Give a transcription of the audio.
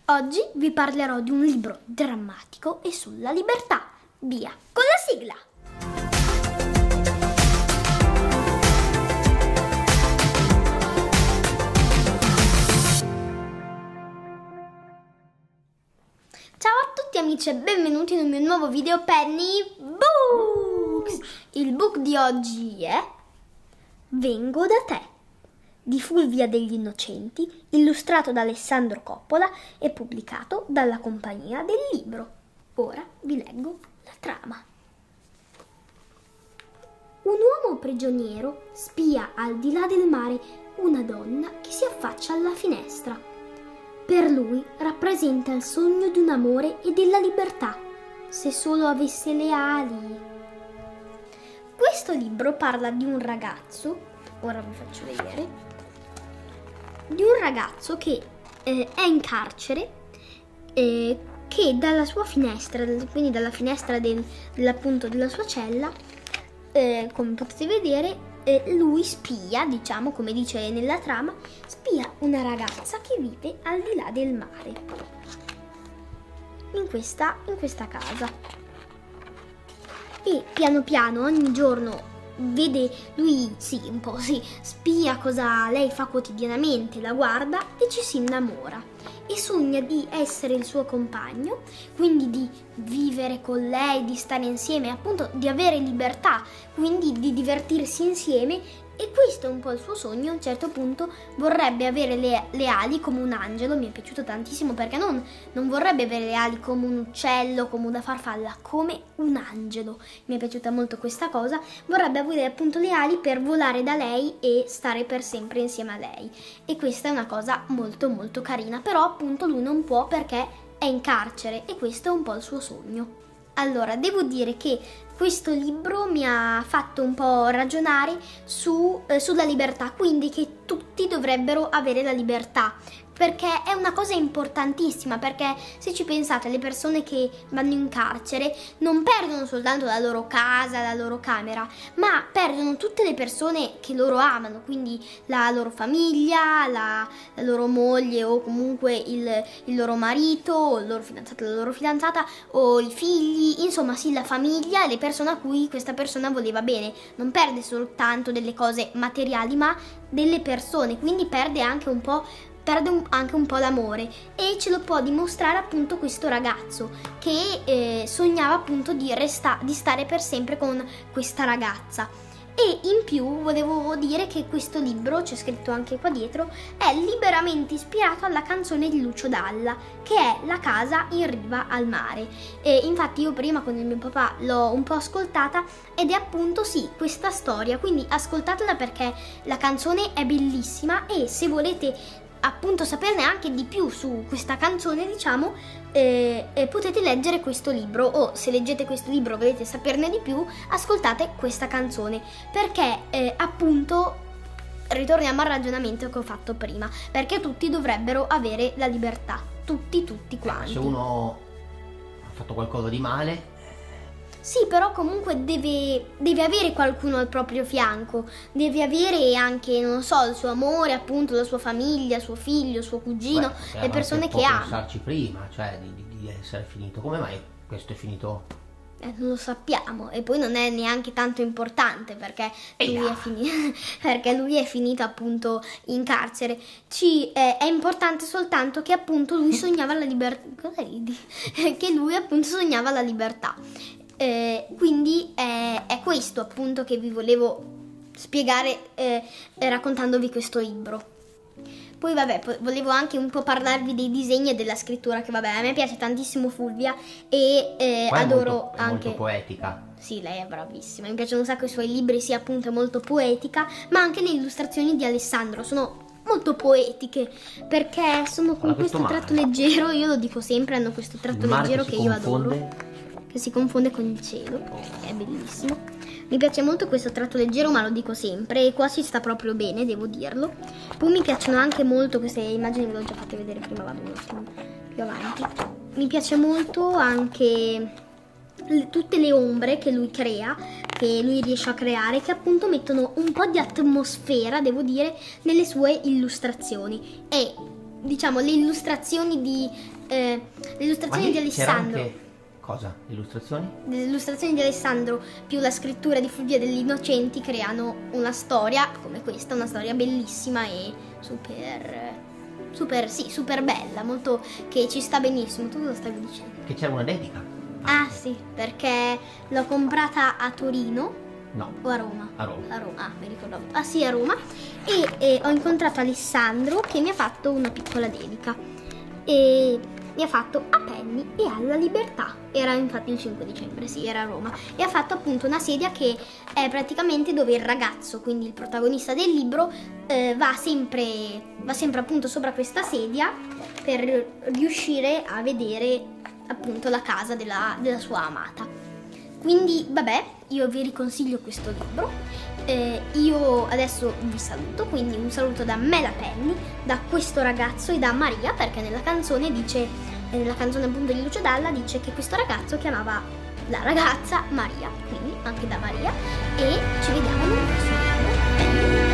Oggi vi parlerò di un libro drammatico e sulla libertà. Via con la sigla! Ciao a tutti amici e benvenuti nel mio nuovo video Penny Books! Il book di oggi è Vengo da te, di Fulvia degli Innocenti, illustrato da Alessandro Coppola e pubblicato dalla Compagnia del Libro. Ora vi leggo la trama. Un uomo prigioniero spia al di là del mare una donna che si affaccia alla finestra. Per lui rappresenta il sogno di un amore e della libertà, se solo avesse le ali. Questo libro parla di un ragazzo, ora vi faccio vedere, di un ragazzo che è in carcere, che dalla sua finestra, quindi dalla finestra appunto della sua cella, come potete vedere, lui spia, diciamo, come dice nella trama, spia una ragazza che vive al di là del mare, in questa casa. E piano piano, ogni giorno, vede lui, un po' spia cosa lei fa quotidianamente, la guarda e ci si innamora e sogna di essere il suo compagno, quindi di vivere con lei, di stare insieme, appunto di avere libertà, quindi di divertirsi insieme. E questo è un po' il suo sogno. A un certo punto vorrebbe avere le ali come un angelo. Mi è piaciuto tantissimo perché non vorrebbe avere le ali come un uccello, come una farfalla, come un angelo. Mi è piaciuta molto questa cosa. Vorrebbe avere appunto le ali per volare da lei e stare per sempre insieme a lei. E questa è una cosa molto molto carina. Però appunto lui non può perché è in carcere e questo è un po' il suo sogno. Allora, devo dire che questo libro mi ha fatto un po' ragionare sulla libertà, quindi che tutti dovrebbero avere la libertà, perché è una cosa importantissima, perché se ci pensate, le persone che vanno in carcere non perdono soltanto la loro casa, la loro camera, ma perdono tutte le persone che loro amano, quindi la loro famiglia, la loro moglie o comunque il loro marito, o il loro fidanzato, la loro fidanzata o i figli, insomma sì, la famiglia, le persone a cui questa persona voleva bene. Non perde soltanto delle cose materiali, ma delle persone, quindi perde anche un po' l'amore, e ce lo può dimostrare appunto questo ragazzo che sognava appunto di stare per sempre con questa ragazza. E in più volevo dire che questo libro, c'è scritto anche qua dietro, è liberamente ispirato alla canzone di Lucio Dalla, che è La casa in riva al mare. E infatti io prima con il mio papà l'ho un po' ascoltata ed è appunto questa storia, quindi ascoltatela perché la canzone è bellissima e se volete appunto saperne anche di più su questa canzone, diciamo, potete leggere questo libro, o se leggete questo libro volete saperne di più, ascoltate questa canzone, perché appunto ritorniamo al ragionamento che ho fatto prima, perché tutti dovrebbero avere la libertà, tutti quanti. Se uno ha fatto qualcosa di male, sì, però comunque deve avere qualcuno al proprio fianco, deve avere anche, non so, il suo amore, appunto, la sua famiglia, suo figlio, suo cugino, le persone che ama. Pensarci prima, cioè di essere finito. Come mai questo è finito? Non lo sappiamo, e poi non è neanche tanto importante perché lui è finito appunto in carcere. È importante soltanto che appunto lui sognava la libertà. Cosa ridi? Che lui appunto sognava la libertà. Quindi è questo appunto che vi volevo spiegare raccontandovi questo libro. Poi vabbè, volevo anche un po' parlarvi dei disegni e della scrittura, che vabbè, a me piace tantissimo Fulvia e adoro è anche... molto poetica. Sì, lei è bravissima, mi piacciono un sacco i suoi libri, sì, appunto è molto poetica, ma anche le illustrazioni di Alessandro sono molto poetiche, perché sono con questo tratto leggero, io lo dico sempre, hanno questo tratto leggero che io adoro, che si confonde con il cielo, che è bellissimo. Mi piace molto questo tratto leggero, ma lo dico sempre, e qua si sta proprio bene, devo dirlo. Poi mi piacciono anche molto queste immagini, ve le ho già fatte vedere prima, vado un attimo più avanti. Mi piace molto anche tutte le ombre che lui crea, che lui riesce a creare, che appunto mettono un po' di atmosfera, devo dire, nelle sue illustrazioni. E diciamo le illustrazioni le illustrazioni Ma di lì c'era Alessandro. anche... Cosa? Le illustrazioni? Le illustrazioni di Alessandro più la scrittura di Fulvia degli Innocenti creano una storia come questa, una storia bellissima e super bella, molto, che ci sta benissimo. Tu cosa stavi dicendo? Che c'era una dedica? Ah sì, perché l'ho comprata a Torino No, o a Roma? a Roma. A Roma, mi ricordavo. Ah sì, a Roma. E ho incontrato Alessandro che mi ha fatto una piccola dedica. E mi ha fatto a Penny e alla libertà. Era infatti il 5 dicembre, sì, era a Roma. E ha fatto appunto una sedia che è praticamente dove il ragazzo, quindi il protagonista del libro, va sempre appunto sopra questa sedia per riuscire a vedere appunto la casa della sua amata. Quindi vabbè, io vi riconsiglio questo libro. Io adesso vi saluto, quindi un saluto da me, da Penny, da questo ragazzo e da Maria, perché nella canzone appunto di Lucio Dalla dice che questo ragazzo chiamava la ragazza Maria, quindi anche da Maria, e ci vediamo nel prossimo video.